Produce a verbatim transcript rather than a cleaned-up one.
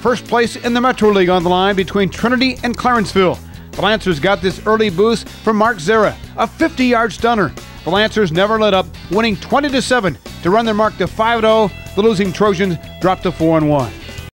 first place in the Metro League on the line between Trinity and Clarenceville. The Lancers got this early boost from Mark Zera, a fifty-yard stunner. The Lancers never let up, winning twenty to seven to run their mark to five and oh. The losing Trojans dropped to four and one.